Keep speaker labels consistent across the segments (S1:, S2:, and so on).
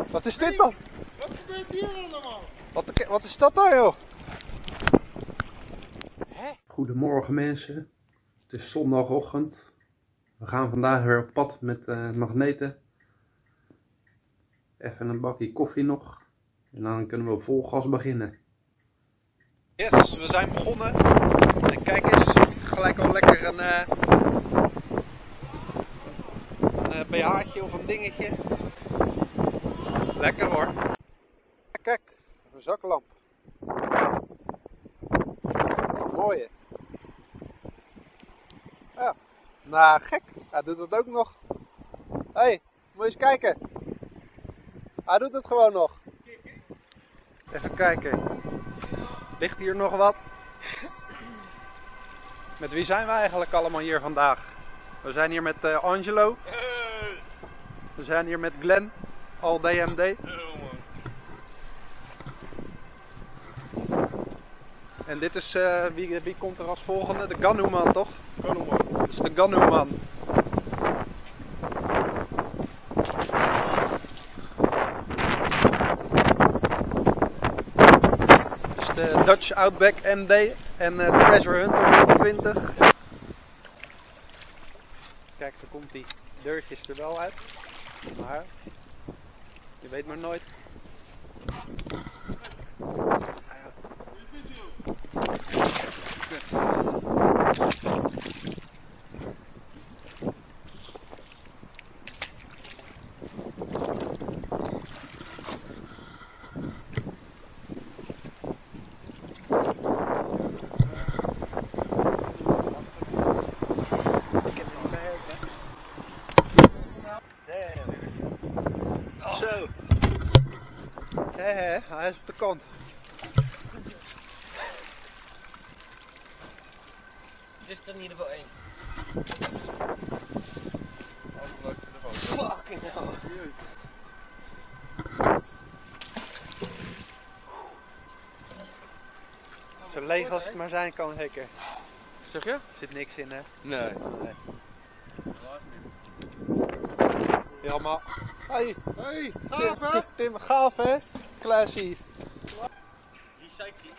S1: Wat is dit dan?
S2: Wat gebeurt hier allemaal?
S1: Wat is dat dan, joh?
S3: Goedemorgen mensen, het is zondagochtend. We gaan vandaag weer op pad met magneten. Even een bakje koffie nog. En dan kunnen we vol gas beginnen.
S1: Yes, we zijn begonnen. En kijk eens, gelijk al lekker een BH'tje of een dingetje. Lekker hoor. Kijk, een zaklamp. Mooie. Ja, nou gek, hij doet het ook nog. Hé, hey, moet je eens kijken. Hij doet het gewoon nog. Even kijken. Ligt hier nog wat? Met wie zijn we eigenlijk allemaal hier vandaag? We zijn hier met Angelo. We zijn hier met Glenn. All DMD. En dit is, wie komt er als volgende? De Ganuman, toch?
S2: Ganuman.
S1: Dit is de Ganuman. Dit is de Dutch Outback MD en Treasure Hunter 20. Kijk, daar komt die deurtjes er wel uit. Maar je weet maar nooit. Zo. Hij is op de kant.
S4: Dit is er in ieder geval één. Fucking hell.
S1: Zo leeg als het maar zijn kan, zeker.
S4: Zeg je?
S1: Er zit niks in, hè?
S4: Nee.
S1: Ja, maar... Hey,
S2: Hey, gaaf hè?
S1: Tim, gaaf hè? Classy.
S4: Recycling.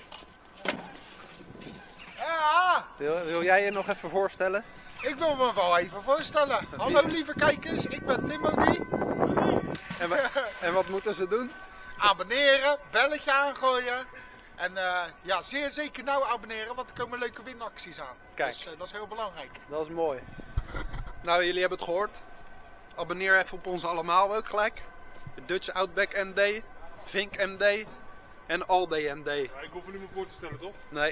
S2: Ja,
S1: Wil jij je nog even voorstellen?
S2: ik wil me wel even voorstellen. Hallo lieve kijkers, ik ben Timothy.
S1: En wat moeten ze doen?
S2: Abonneren, belletje aangooien. En ja, zeer zeker nou abonneren, want er komen leuke winacties aan.
S1: Kijk.
S2: Dus dat is heel belangrijk.
S1: Dat is mooi. Nou, jullie hebben het gehoord. Abonneer even op ons allemaal ook gelijk. De Dutch Outback MD, Vink MD en Alde MD.
S5: Ja, ik hoef er niet meer voor te stellen, toch?
S1: Nee.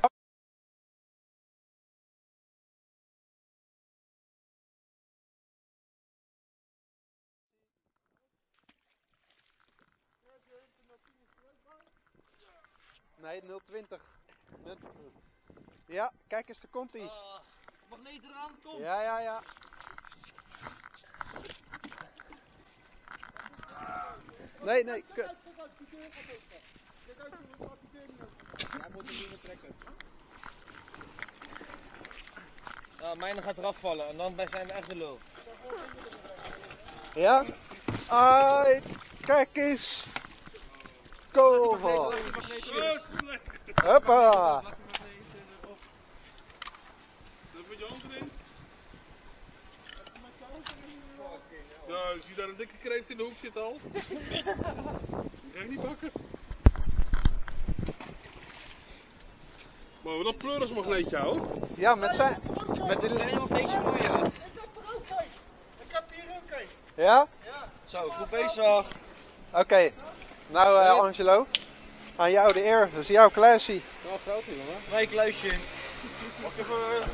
S1: Nee, 020. Ja, kijk eens, daar komt hij.
S4: Magneet eraan, kom.
S1: Ja. Nee.
S2: Hij moet hem niet meer trekken.
S4: Mijne gaat eraf vallen en dan zijn we echt de lul.
S1: Ja? Ai, kijk eens. Koval. Hoppa.
S5: Dat met je hand erin. Ja, ik zie daar een dikke kreeft in de hoek zitten al. Die ga ik niet pakken. Maar dat pleurismagneetje hoor.
S1: Ja, met zijn... Met
S4: Zijn
S1: de...
S4: er nog deze voor je?
S2: Ik heb er ook een. Ik heb hier ook een.
S1: Ja?
S2: Ja.
S4: Zo, goed bezig.
S1: Oké. Nou Angelo. Aan jou de eer. Dat is jouw Classy.
S5: Wel groot jongen.
S4: Nee, kluisje.
S5: Mag ik even...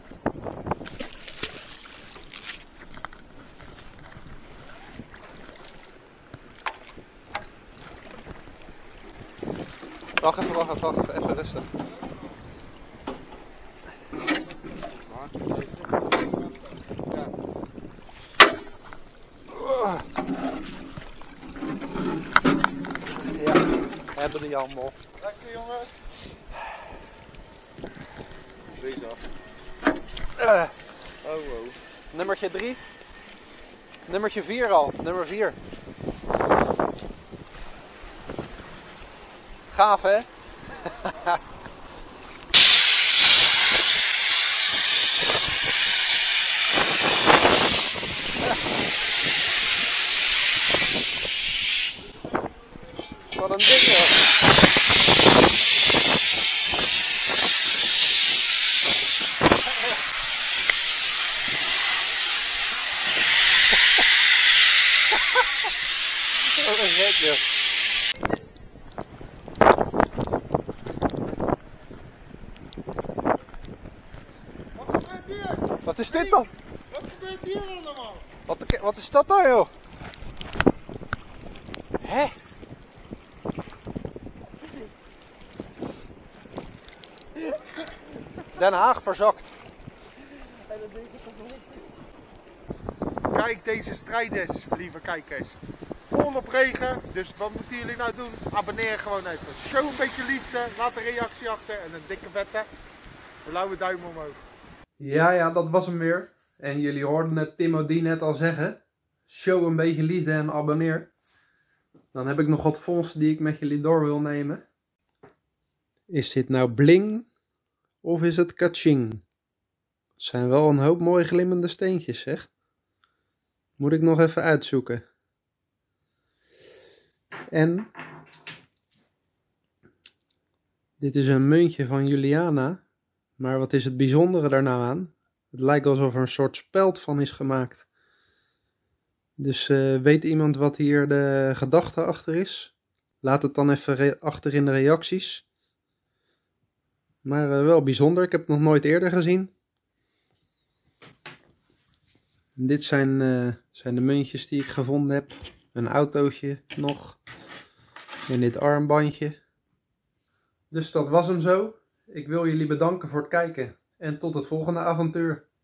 S1: Wacht even. Even rustig. Ja, hebben die allemaal.
S2: Lekker jongens.
S5: Deze af.
S1: Oh. Nummertje 3. Nummertje 4 al. Nummer 4. Gaaf hè? Wat een ding joh. Wat een gek joh.
S2: Wat gebeurt hier?
S1: Wat is dit dan?
S2: Wat gebeurt hier allemaal?
S1: Wat is dat dan joh? Hè? Den Haag verzakt.
S2: Kijk deze strijders, lieve kijkers. Volop regen, dus wat moeten jullie nou doen? Abonneer gewoon even. Show een beetje liefde, laat een reactie achter en een dikke vette blauwe duim omhoog.
S3: Ja, dat was hem weer. En jullie hoorden het Timo die net al zeggen. Show een beetje liefde en abonneer. Dan heb ik nog wat vondsten die ik met jullie door wil nemen. Is dit nou bling of is het kaching? Het zijn wel een hoop mooi glimmende steentjes, zeg. Moet ik nog even uitzoeken. En dit is een muntje van Juliana. Maar wat is het bijzondere daar nou aan? Het lijkt alsof er een soort speld van is gemaakt. Dus weet iemand wat hier de gedachte achter is? Laat het dan even achter in de reacties. Maar wel bijzonder, ik heb het nog nooit eerder gezien. En dit zijn de muntjes die ik gevonden heb. Een autootje nog. En dit armbandje. Dus dat was hem zo. Ik wil jullie bedanken voor het kijken. En tot het volgende avontuur.